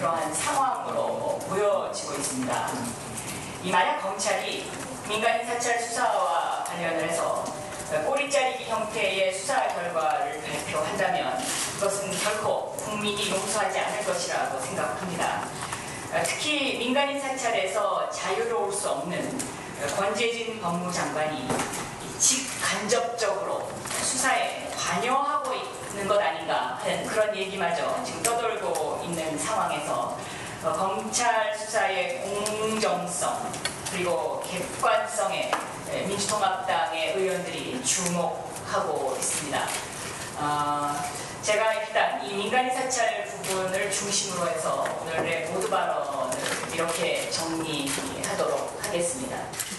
그러한 상황으로 보여지고 있습니다. 이 만약 검찰이 민간인 사찰 수사와 관련을 해서 꼬리자르기 형태의 수사 결과를 발표한다면 그것은 결코 국민이 용서하지 않을 것이라고 생각합니다. 특히 민간인 사찰에서 자유로울 수 없는 권재진 법무장관이 직간접적으로 수사에 관여하고 있는 것 아닌가 하는 그런 얘기마저 지금 떠돌고 있는 상황에서 검찰 수사의 공정성 그리고 객관성에 민주통합당의 의원들이 주목하고 있습니다. 제가 일단 이 민간인 사찰 부분을 중심으로 해서 오늘의 모두 발언을 이렇게 정리하도록 하겠습니다.